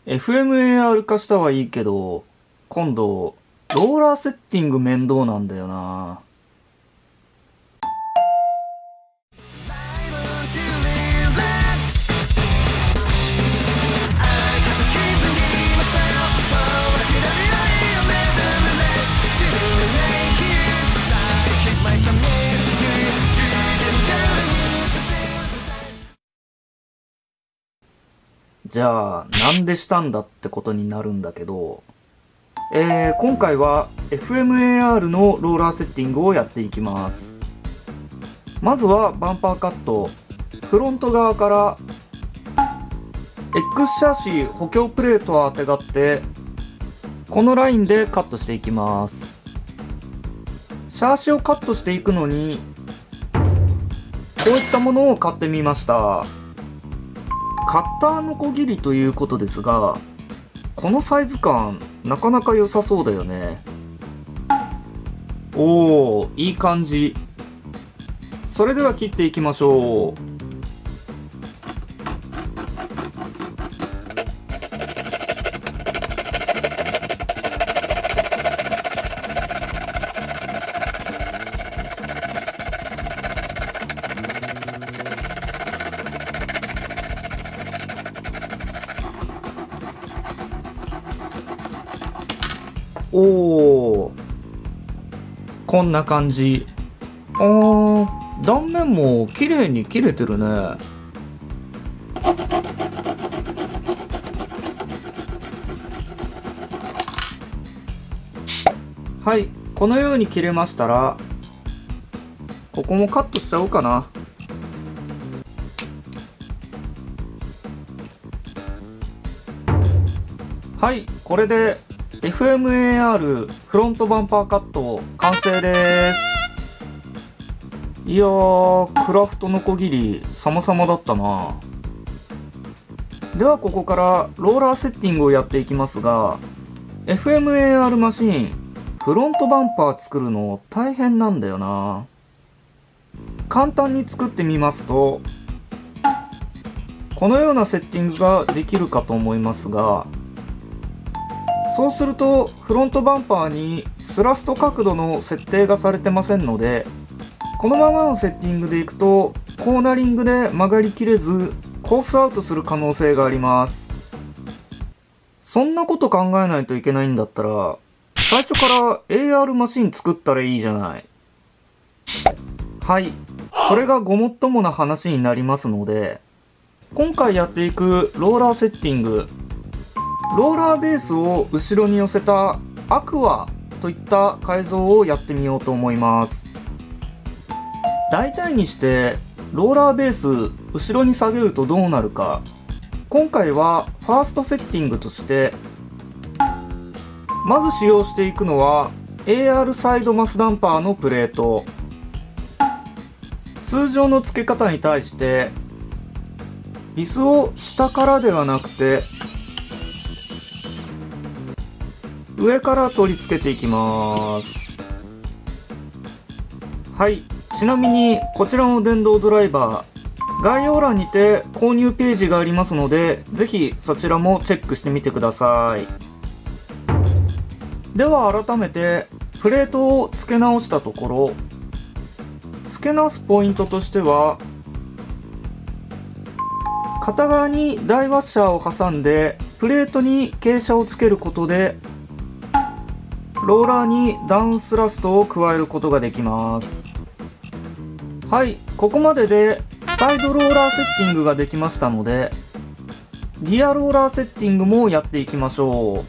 FMAR 化したはいいけど、今度、ローラーセッティング面倒なんだよな。じゃあ、なんでしたんだってことになるんだけど、今回は FMAR のローラーセッティングをやっていきます。まずはバンパーカット。フロント側から X シャーシ補強プレートをあてがって、このラインでカットしていきます。シャーシをカットしていくのに、こういったものを買ってみました。カッターノコギリということですが、このサイズ感なかなか良さそうだよね。おー、いい感じ。それでは切っていきましょう。おー、こんな感じ。断面も綺麗に切れてるね。はい、このように切れましたら、ここもカットしちゃおうかな。はい、これでFMAR フロントバンパーカット完成です。いやー、クラフトノコギリ様々だったな。ではここからローラーセッティングをやっていきますが、 FMAR マシンフロントバンパー作るの大変なんだよな。簡単に作ってみますと、このようなセッティングができるかと思いますが、そうするとフロントバンパーにスラスト角度の設定がされてませんので、このままのセッティングでいくとコーナリングで曲がりきれずコースアウトする可能性があります。そんなこと考えないといけないんだったら、最初から AR マシン作ったらいいじゃない。はい、それがごもっともな話になりますので、今回やっていくローラーセッティング、ローラーベースを後ろに寄せたアクアといった改造をやってみようと思います。大体にしてローラーベース後ろに下げるとどうなるか。今回はファーストセッティングとして、まず使用していくのは AR サイドマスダンパーのプレート。通常の付け方に対してビスを下からではなくて上から取り付けていきます。はい、ちなみにこちらの電動ドライバー、概要欄にて購入ページがありますので、ぜひそちらもチェックしてみてください。では改めてプレートを付け直したところ、付け直すポイントとしては、片側にダイワッシャーを挟んでプレートに傾斜をつけることでローラーにダウンスラストを加えることができます。はい、ここまででサイドローラーセッティングができましたので、リアローラーセッティングもやっていきましょう。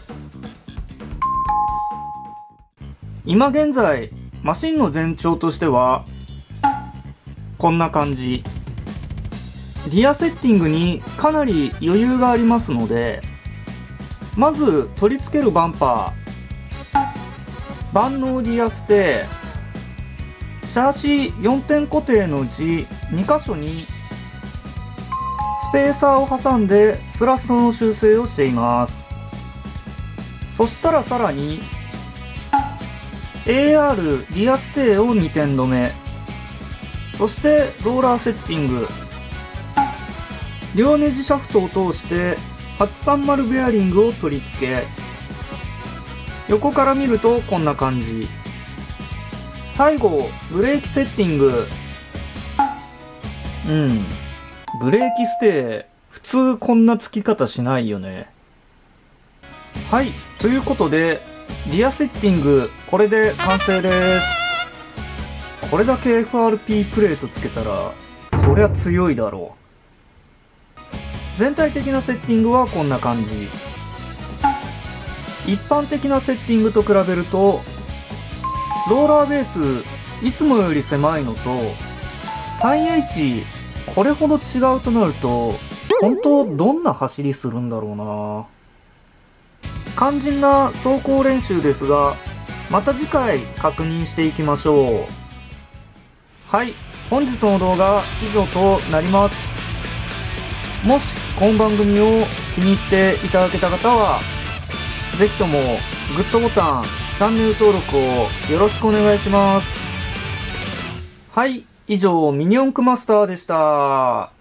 今現在マシンの全長としてはこんな感じ。リアセッティングにかなり余裕がありますので、まず取り付けるバンパー、万能リアステ、シャーシ4点固定のうち2箇所にスペーサーを挟んでスラストの修正をしています。そしたらさらに AR リアステを2点止め、そしてローラーセッティング、両ネジシャフトを通して 830ベアリングを取り付け、横から見るとこんな感じ。最後、ブレーキセッティング。ブレーキステー、普通こんな付き方しないよね。はい、ということで、リアセッティング、これで完成です。これだけ FRP プレートつけたら、そりゃ強いだろう。全体的なセッティングはこんな感じ。一般的なセッティングと比べると、ローラーベースいつもより狭いのと、タイヤ位置これほど違うとなると、本当どんな走りするんだろうな。肝心な走行練習ですが、また次回確認していきましょう。はい、本日の動画以上となります。もしこの番組を気に入っていただけた方は、ぜひともグッドボタン、チャンネル登録をよろしくお願いします。はい、以上ミニ四駆マスターでした。